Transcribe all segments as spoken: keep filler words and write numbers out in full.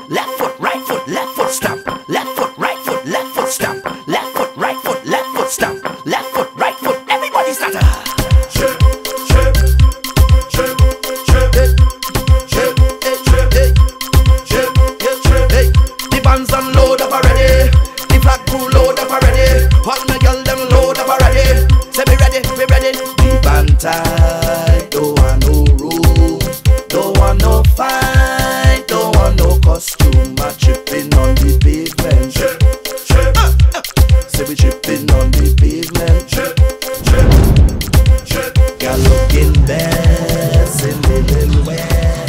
left foot, right foot, left foot, stamp. Left foot, right foot, left foot, stamp. Left foot, right foot, left foot, stamp. Left foot, right foot, everybody start to shake, shake, shake, shake, shake, shake, shake, shake, shake, shake. The bands on load up already. The flag crew load up already. All my girl them load up already. Say we ready, we ready. The band tight, don't want no room, don't want no fight, don't want no costume. I'm tripping on the pavement. Shake, shake. Uh, uh. Say we tripping on the pavement. Shake, shake, shake. Girl looking best in the little way.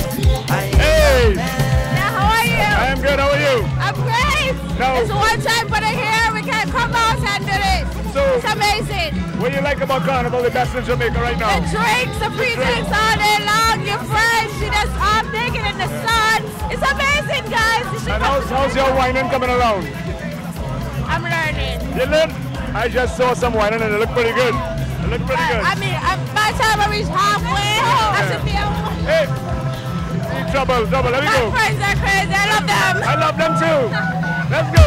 Hey! Yeah, how are you? I am good, how are you? I'm great. No. It's one time for the hair. We can't come out and do it. So, it's amazing. What do you like about Carnival, the best in Jamaica right now? The drinks, the free drinks all day long. Your friends, you just all naked in the sun. It's amazing, guys. You should And come how's, to how's your whining coming around? I'm learning. You learn? I just saw some whining and it looked pretty good. It looked pretty good. I mean, I, by the time I reach halfway, I should be able to. Hey! Trouble, trouble, let me My go. friends are crazy. I love them. I love them too. Let's go.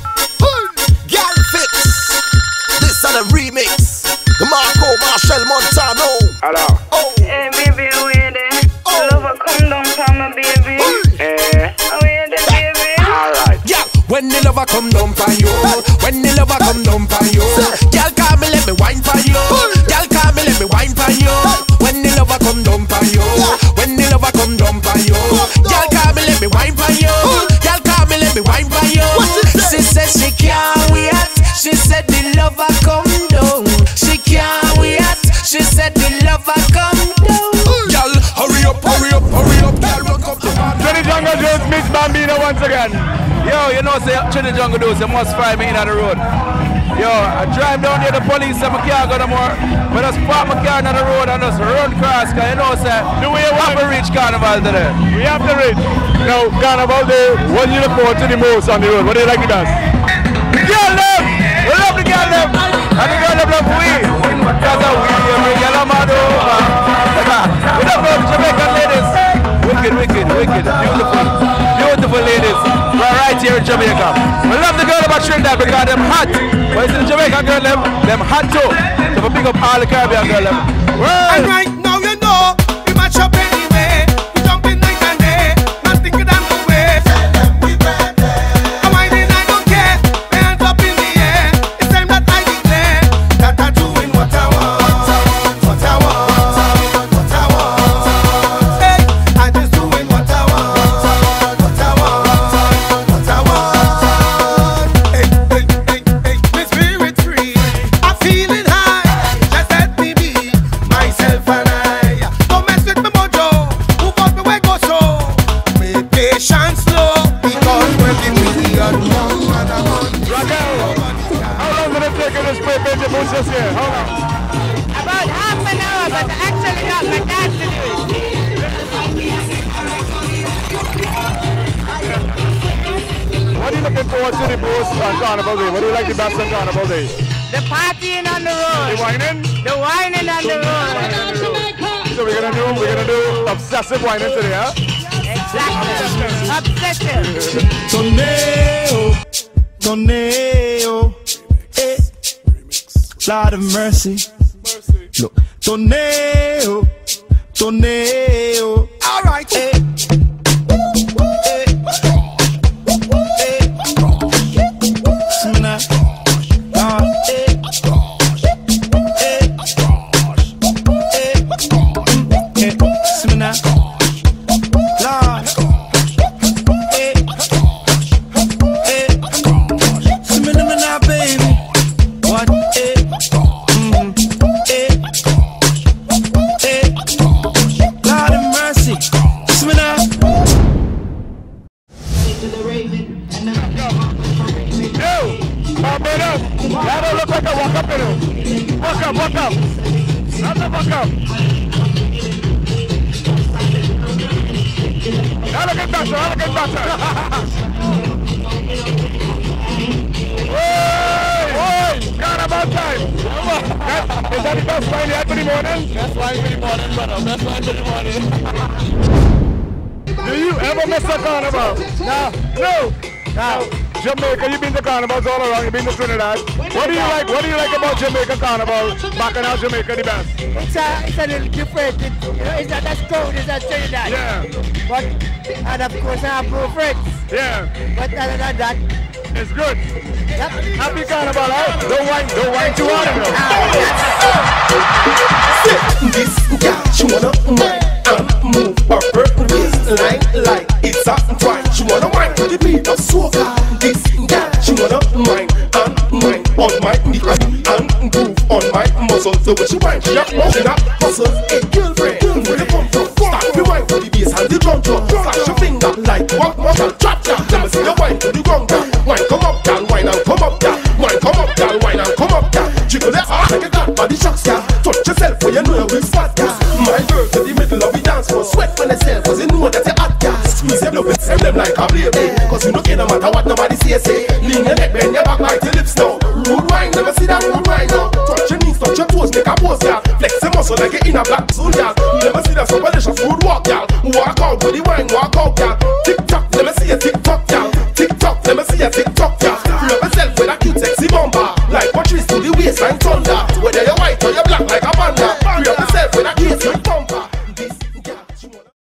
Gal Fix. This is a remix. The Marco Marshall Montano. Hello. Oh. Hey baby, how you there? Oh. Lover, come down for my baby. Eh. How you there, baby? Alright. Yeah. When the lover come down for you, when the lover come down for you, girl call me, let me wine for you. Girl call me, let me wine for you. When the lover come down for you, when the lover come down for you, girl call me, let me wine for you. Girl call me, let me wine for you. She said she can't wait. She said the lover come down. She can't wait. She said the lover come down. Girl, hurry up, hurry up, hurry up. Girl, run come to my Trinity Jungle Juice meets Bambino once again. Yo, you know, say Trinity Jungle Juice, you must find me in on the road. Yo, I drive down here, the police say my car go no more. But I just park my car on the road and just run cross, cause you know, say, Do we have to reach Carnival today. We have to reach. Now, Carnival Day, what do you look forward to the most on the road? What do you like the best? The girl them! We love the girl them! And the girl them love we! Because of we, we girl them mad over. We love the Jamaican ladies. Wicked, wicked, wicked, beautiful, beautiful ladies. We're right here in Jamaica. We love the girl about Trinidad because them hot. But you see the Jamaican girl them, them hot too. So we pick up all the Caribbean girl them. And right now you know, we match up anyway. We jumping night and day, not thinking I'm the way. I'm whining, I don't care. My hands up in the air. It's time that I declare that I'm doing what I want, what I want, what I want. Hey, I'm just doing what I want, what I want, what I want. Hey, hey, hey, hey, my spirit free. I'm feeling high. Just let me be myself and I. Don't mess with my mojo. Who got me where go so? Make patience slow because when the million young and I'm on. Raquel, how long did it take you to spray paint your boots this year? How long? About half an hour, but I actually got my dad to do it. What are you looking forward to the most on Carnival Day? What do you like the best on Carnival Day? The partying on the The road. whining? The whining on the road. So we're gonna do, we're gonna do obsessive whining today, huh? Exactly. Obsessive. Tornado, tornado, eh. Lord of mercy. Look, tornado, tornado. All right, eh. Eh. Eh. Smina. Ah, eh. Eh. Eh. Eh. Smina. Lord. Eh. Eh. Smina, mina, baby. What? Eh. Mhm. Eh. Eh. Lord of mercy. Smina. Yo, my brother, that don't look like a walk up, you know. Walk up, walk up. That's a walk up. That looking better, that looking better. Oi, Carnival time. That, is that the best wine you had for the morning? Best wine for the morning, brother. Best wine for the morning. Do you ever miss a carnival? No. No. No. Jamaica, you've been to carnivals all around. You've been to Trinidad. What do you like? What do you like about Jamaica carnival? Back in our Jamaica, the best. It's a, it's a little different. It, you know, it's not as cold as that Trinidad. Yeah. But, and of course, I have blue friends. Yeah. But other than that, it's good. Yep. Happy carnival, eh? Don't whine, don't whine too hard, you know. This girl, she wanna whine and move her waistline like it's a twine. She wanna whine to the beat of soca. This girl, she wanna whine and whine on my knee and groove on my muscles. The way she whine, she a motion a hustle. Hey girlfriend, where you come from? Start the whine to the bass and the drum drum. Flash your finger like walk walk and drop drop. Let me see you whine to the ground, girl. Whine come up, girl. Whine and come up, girl. Whine come up, girl. Whine and come up, girl. Jiggle it hard like a god body shocks, girl. Touch yourself when you know you're spot, girl. My girl to the middle of the dance floor. Sweat on yourself cause you know that you're hot, girl. Squeeze your love and send them like a baby. Cause you don't care no matter what nobody say, say. Lean your neck, bend your back, bite your lips now. Rude wine, never see that rude wine now. Touch your knees, touch your toes, make a pose, girl. Flex your muscle like you're in a black suit, girl. Never see that so delicious rude walk, girl. Walk out with the wine, walk out, girl. Tick tock, let me see a tick tock, girl. Tick tock, let me see a tick tock.